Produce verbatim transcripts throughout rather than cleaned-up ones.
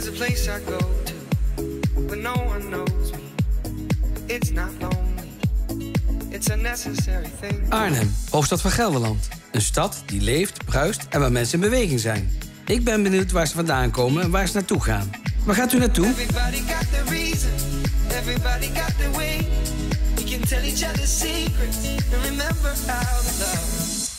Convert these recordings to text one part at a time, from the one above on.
a place I go to when no one knows me. It's not lonely. It's a necessary thing. Arnhem, hoofdstad van Gelderland. Een stad die leeft, bruist en waar mensen in beweging zijn. Ik ben benieuwd waar ze vandaan komen en waar ze naartoe gaan. Waar gaat u naartoe? Everybody got the reason. Everybody got the way. We can tell each other secrets and remember how to love.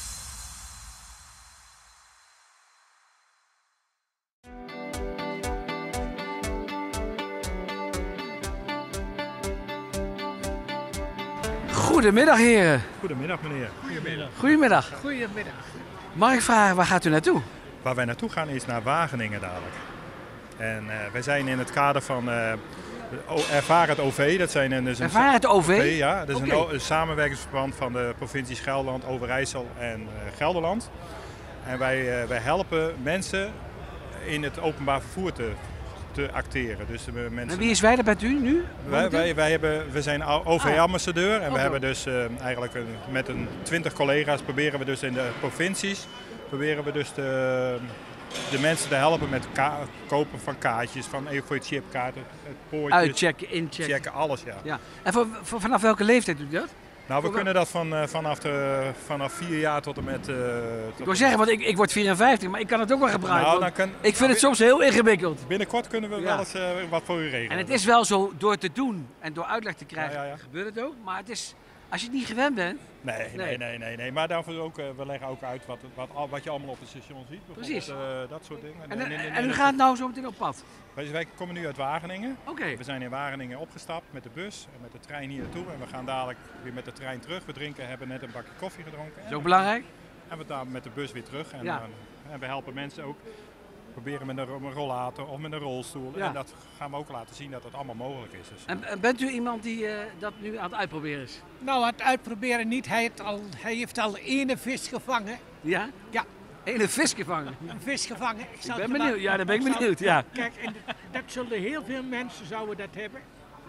Goedemiddag, heren. Goedemiddag, meneer. Goedemiddag. Goedemiddag. Goedemiddag. Mag ik vragen, waar gaat u naartoe? Waar wij naartoe gaan is naar Wageningen dadelijk. En uh, wij zijn in het kader van uh, Ervaar het O V. Dat zijn een, dus een Ervaar het O V? O V ja, dat is okay. een, een samenwerkingsverband van de provincies Gelderland, Overijssel en uh, Gelderland. En wij, uh, wij helpen mensen in het openbaar vervoer te, te acteren. Dus de mensen... En wie is wij, dat bent u nu? Wij, wij, wij hebben, we zijn O V-ambassadeur en we okay. hebben dus uh, eigenlijk een, met een twintig collega's proberen we dus in de provincies proberen we dus de, de mensen te helpen met ka kopen van kaartjes, van even voor je chipkaarten, het poortjes, uitchecken, inchecken, checken, alles ja. ja. En voor, voor, vanaf welke leeftijd doet u dat? Nou, we voor kunnen dat van, uh, vanaf, de, vanaf vier jaar tot en met... Uh, tot ik wil zeggen, want ik, ik word vierenvijftig, maar ik kan het ook wel gebruiken. Nou, dan kan, ik vind nou, het soms heel ingewikkeld. Binnenkort kunnen we ja. wel eens uh, wat voor u regelen. En het is wel zo, door te doen en door uitleg te krijgen, ja, ja, ja. gebeurt het ook. Maar het is, als je het niet gewend bent... Nee, nee, nee, nee. nee, nee. Maar daarvoor ook, uh, we leggen ook uit wat, wat, wat je allemaal op het station ziet. Precies. Uh, dat soort dingen. En, en, en, en, en u gaat nou zo meteen op pad? Wij, wij komen nu uit Wageningen. Okay. We zijn in Wageningen opgestapt met de bus en met de trein hier naartoe. En we gaan dadelijk weer met de trein terug. We drinken, hebben net een bakje koffie gedronken. Dat is ook belangrijk. En we gaan met de bus weer terug. En, ja. uh, en we helpen mensen ook. Proberen met een rollator of met een rolstoel. Ja. En dat gaan we ook laten zien dat dat allemaal mogelijk is. Dus. En, en bent u iemand die uh, dat nu aan het uitproberen is? Nou, aan het uitproberen niet. Hij heeft al, hij heeft al ene vis gevangen. Ja? Ja. Ene vis gevangen? Een vis gevangen. Ik, ik ben benieuwd. Ja, daar ben ik ik benieuwd. Ja. Kijk, en dat zullen heel veel mensen zouden dat hebben.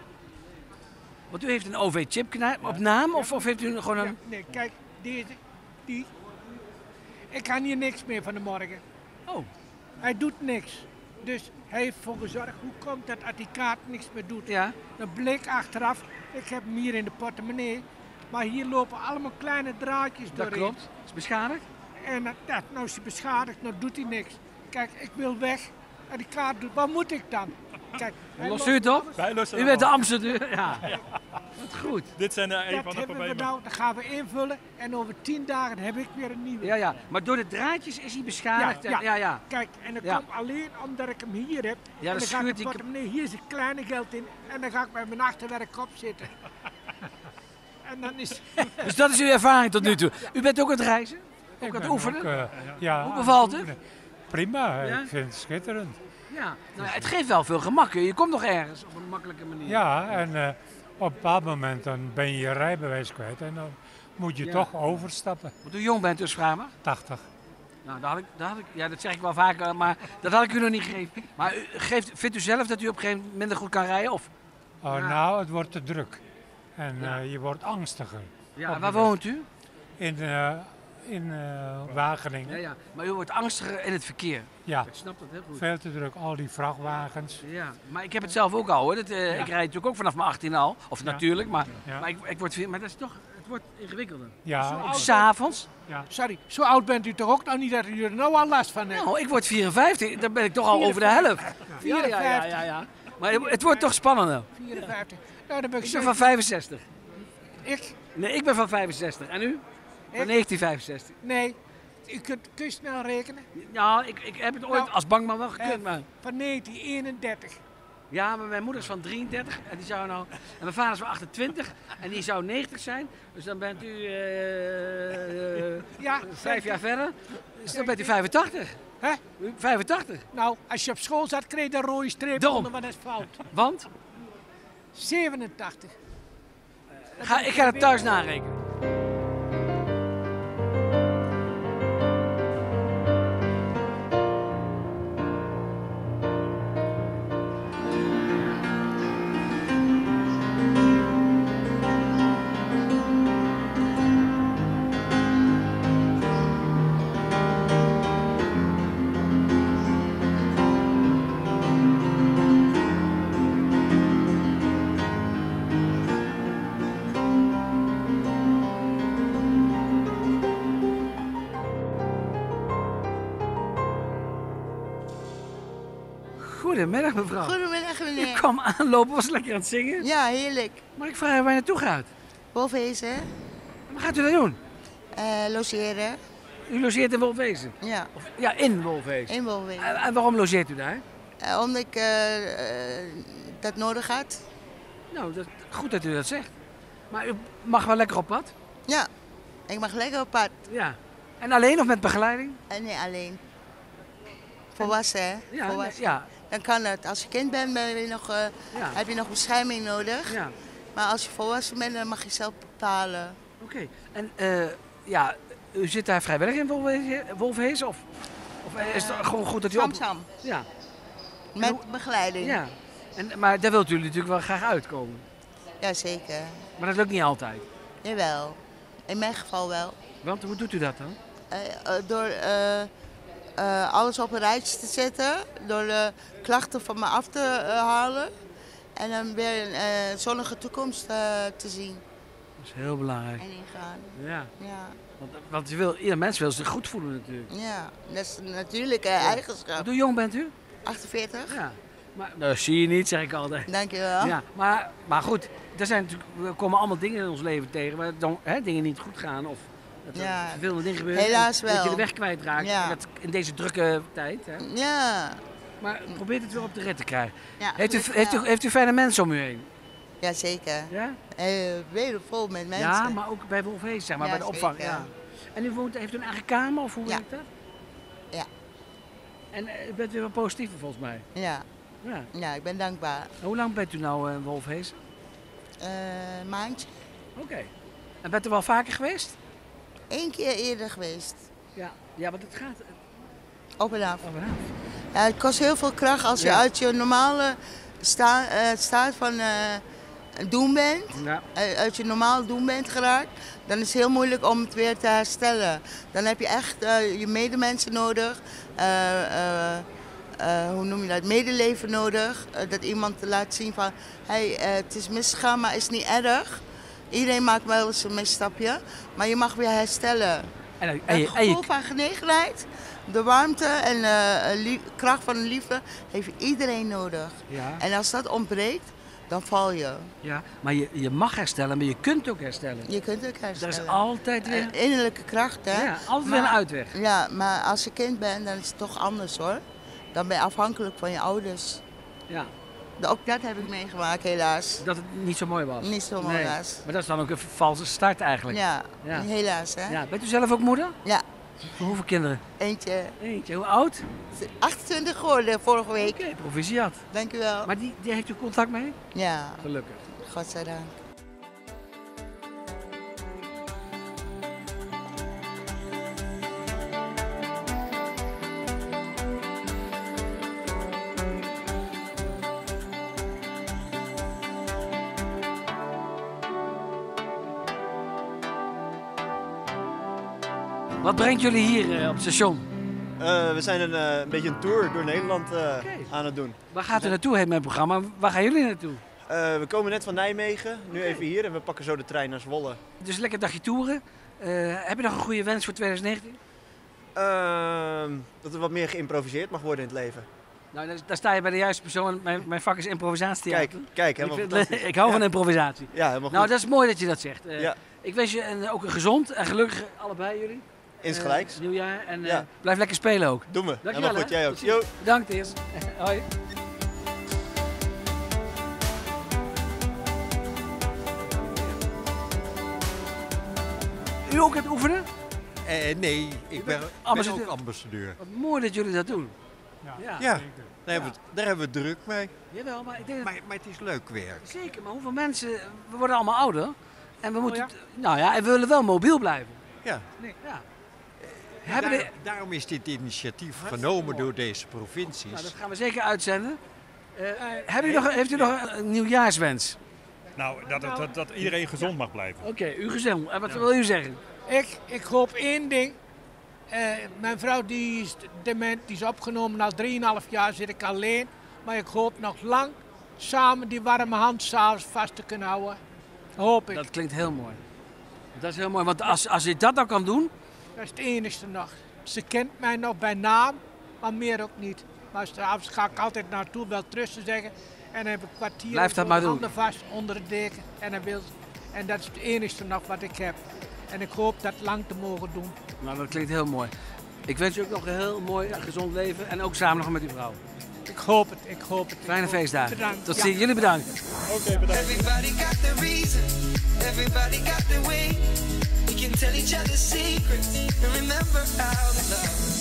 Want u heeft een O V-chip op naam ja. of, of heeft u gewoon een... Ja, nee, kijk, deze, die. Ik kan hier niks meer van de morgen. Oh. Hij doet niks. Dus hij heeft ervoor gezorgd, hoe komt dat als die kaart niks meer doet? Ja. Dan bleek achteraf, ik heb hem hier in de portemonnee, maar hier lopen allemaal kleine draadjes dat doorheen. Dat klopt. Is het beschadigd? En ja, nou is hij beschadigd, nou doet hij niks. Kijk, ik wil weg en die kaart doet, wat moet ik dan? Kijk, lost u het op? U bent de ambassadeur. Ja. ja. Wat goed. Dit zijn uh, een dat van de problemen. We nou, dan gaan we invullen en over tien dagen heb ik weer een nieuwe. Ja, ja. Maar door de draadjes is hij beschadigd. Ja, ja. ja, ja. Kijk, en dat ja. komt alleen omdat ik hem hier heb. Ja, en dan ga ik die... portemonnee, hier is een kleine geld in en dan ga ik bij mijn achterwerk op zitten. En dan is... Dus dat is uw ervaring tot nu toe. Ja. U bent ook aan het reizen? Ook ik aan het oefenen? Ook, uh, ja, Hoe bevalt het? Prima, ja? ik vind het schitterend. Ja, nou, het geeft wel veel gemak. Je komt nog ergens op een makkelijke manier. Ja, en uh, op een bepaald moment dan ben je je rijbewijs kwijt en dan moet je ja. toch overstappen. Want hoe jong bent u, vraag maar? tachtig. Nou, dat had ik, dat had ik, ja, dat zeg ik wel vaker, maar dat had ik u nog niet gegeven. Maar u, geeft, vindt u zelf dat u op een gegeven moment minder goed kan rijden? Of? Oh, ja. Nou, het wordt te druk en ja. uh, je wordt angstiger. Ja, waar woont u? In, uh, in uh, Wageningen. Ja, ja, maar u wordt angstiger in het verkeer. Ja, ik snap dat heel goed. Veel te druk, al die vrachtwagens. Ja, maar ik heb het zelf ook al hoor. Dat, uh, ja. Ik rijd natuurlijk ook vanaf mijn achttien al, of ja. natuurlijk, maar, ja. maar, ik, ik word, maar dat is toch, het wordt ingewikkelder. Ja. Ook s'avonds. Ja. Sorry, zo oud bent u toch ook nog niet dat u er nou al last van hebt? Nou, ik word vierenvijftig, dan ben ik toch al vierenvijftig. Over de helft. Ja, ja, ja, ja, ja. Maar het, het wordt toch spannender. vierenvijftig. Nou, dan ben ik ik ben van vijfenzestig. Ik? Nee, ik ben van vijfenzestig. En u? Van negentien vijfenzestig. Nee. U kunt, kun je snel rekenen? Ja, ik, ik heb het ooit nou, als bankman wel gekund. Uh, maar... Van negentien eenendertig. Ja, maar mijn moeder is van drieëndertig en die zou nou... En mijn vader is van achtentwintig en die zou negentig zijn. Dus dan bent u uh, uh, ja, vijf jaar verder. Dus dan bent u vijfentachtig. Hè? vijfentachtig. Nou, als je op school zat, kreeg je een rode streep Daarom. onder, maar dat is fout. Want? zevenentachtig. Uh, ga, ik ga het thuis narekenen. Goedemiddag mevrouw. Goedemiddag Ik meneer. kwam aanlopen, was lekker aan het zingen. Ja, heerlijk. Maar ik vraag waar je naartoe gaat. Wolfhezen, Wat gaat u dan doen? uh, logeren. U logeert in Wolfhezen. Ja, Of, ja, in Wolfhezen. in Wolfhezen. En, en waarom logeert u daar? Uh, omdat ik uh, uh, dat nodig had. Nou, dat, goed dat u dat zegt. Maar u mag wel lekker op pad? Ja, ik mag lekker op pad. Ja. En alleen of met begeleiding? En niet alleen. Volwassen, hè? Ja, Volwassen. ja, Dan kan het. Als je kind bent, ben je nog, uh, ja. heb je nog bescherming nodig. ja. Maar als je volwassen bent, dan mag je zelf bepalen. Oké. En uh, ja, u zit daar vrijwillig in Wolfhezen? Wolfhezen of, of is het gewoon goed dat u op... Sam-sam. Ja. Met begeleiding. ja. En, maar daar wilt u natuurlijk wel graag uitkomen. Jazeker. Maar dat lukt niet altijd. Jawel. In mijn geval wel. Want hoe doet u dat dan? Uh, uh, door uh, uh, alles op een rijtje te zetten, door de klachten van me af te uh, halen en dan weer een uh, zonnige toekomst uh, te zien Dat is heel belangrijk. en ingaan. Ja. Ja, Want, want je wil, ieder mens wil zich goed voelen natuurlijk. ja. Dat is natuurlijk een eigenschap. Hoe jong bent u? achtenveertig? Ja. Maar, nou, zie je niet, zeg ik altijd. Dankjewel. Ja, maar, maar goed, er zijn natuurlijk, we komen allemaal dingen in ons leven tegen waar dan, hè, dingen niet goed gaan of dat er Ja, vervelende dingen gebeuren. helaas en Dat je wel. de weg kwijtraakt Ja. dat, in deze drukke tijd. Hè. Ja. Maar probeer het weer op de rit te krijgen. Ja, Heeft u, gelukkig heeft, u, wel. heeft u fijne mensen om u heen? Jazeker. Ja? Uh, weer vol met mensen. Ja, maar ook bij Wolfhezen, zeg maar, Ja, bij de opvang. zeker. Ja. En u woont, heeft u een eigen kamer of hoe Ja. werkt dat? Ja. En uh, u bent weer wel positiever volgens mij. Ja. Ja. Ja, ik ben dankbaar. En hoe lang bent u nou in Wolfhezen? Uh, maandje. Oké. En bent u wel vaker geweest? Eén keer eerder geweest. Ja. Ja, want het gaat... Op en af. Oh, ja. Ja, het kost heel veel kracht als je Ja. uit je normale sta, uh, staat van uh, doen bent, Ja. uh, uit je normaal doen bent geraakt. Dan is het heel moeilijk om het weer te herstellen. Dan heb je echt uh, je medemensen nodig, uh, uh, uh, hoe noem je dat, medeleven nodig. Uh, dat iemand laat zien van, hey, uh, het is misgegaan, maar het is niet erg. Iedereen maakt wel eens een misstapje, maar je mag weer herstellen. En, en, Het je, en je- gevoel van genegenheid, de warmte en uh, lie- kracht van de liefde heeft iedereen nodig. ja, En als dat ontbreekt, dan val je. ja, maar je, je mag herstellen, maar je kunt ook herstellen. Je kunt ook Er herstellen. is altijd weer, Een innerlijke kracht, hè? ja, altijd weer Maar- een uitweg. Ja, maar als je kind bent, dan is het toch anders hoor. Dan ben je afhankelijk van je ouders. Ja, Ook dat heb ik meegemaakt, helaas. dat het niet zo mooi was. Niet zo mooi Nee. was. Maar dat is dan ook een valse start eigenlijk. Ja, Ja. helaas hè. Ja, bent u zelf ook moeder? Ja, Voor hoeveel kinderen? eentje. Eentje. Hoe oud? achtentwintig geworden vorige week. Oké, proficiat. Dank u wel. Maar die, die heeft u contact mee? Ja, Gelukkig. godzijdank. Wat brengt jullie hier eh, op het station? Uh, we zijn een, uh, een beetje een tour door Nederland uh, Oké. aan het doen. Waar gaat u naartoe, heet mijn programma? Waar gaan jullie naartoe? Uh, we komen net van Nijmegen, nu even hier en we pakken zo de trein naar Zwolle. Dus lekker dagje toeren. Eh, heb je nog een goede wens voor twintig negentien? Uh, dat er wat meer geïmproviseerd mag worden in het leven. Nou, daar, daar sta je bij de juiste persoon. Mijn, mijn vak is improvisatietheater. Kijk, kijk, ik, helemaal vind- fantastisch. ik hou Ja. van improvisatie. Ja, helemaal goed. Nou, dat is mooi dat je dat zegt. Eh, Ja. Ik wens je een, ook een gezond en gelukkig allebei jullie. Insgelijks. Eh, nieuwjaar en eh, Ja. blijf lekker spelen ook. Doen we. Dankjewel, Helemaal goed, hè. jij ook. Tot ziens. Yo. Bedankt eerst. Hoi. U ook aan het oefenen? Eh, nee, ik ben, ben ambassadeur. ook ambassadeur. Wat mooi dat jullie dat doen. Ja. Ja. Ja, zeker. daar hebben, we, daar hebben we druk mee. Jawel, maar ik denk dat... Maar, maar het is leuk werk. Zeker, maar hoeveel mensen... We worden allemaal ouder. En we moeten... Oh ja? Nou ja, en we willen wel mobiel blijven. Ja. Nee, ja. Hebben de... Daar- daarom is dit initiatief genomen door deze provincies. Nou, dat gaan we zeker uitzenden. Eh, hebben u nog, heeft u nog een, een nieuwjaarswens? Nou, dat, dat, dat, dat iedereen gezond mag blijven. Oké, u gezond. En wat wil u zeggen? Ik, ik hoop één ding. Eh, mijn vrouw die is dement, die is opgenomen. Al drieënhalf jaar zit ik alleen. Maar ik hoop nog lang samen die warme hand s'avonds vast te kunnen houden. Hoop ik. Dat klinkt heel mooi. Dat is heel mooi, want als, als je dat nou kan doen... Dat is het enigste nog. Ze kent mij nog bij naam, maar meer ook niet. Maar s'avonds ga ik altijd naartoe, wel terug te zeggen. En dan heb ik een kwartier Blijf dat zo maar de doen. handen vast onder de deken. En, dan wil, en dat is het enige nog wat ik heb. En ik hoop dat lang te mogen doen. Nou, dat klinkt heel mooi. Ik wens u ook nog een heel mooi, gezond leven en ook samen nog met uw vrouw. Ik hoop het, ik hoop het. Fijne feestdagen. Bedankt. Tot Ja. ziens. Jullie bedankt. Oké, bedankt. Everybody got the reason, everybody got the way. We can tell each other secrets and remember how to love.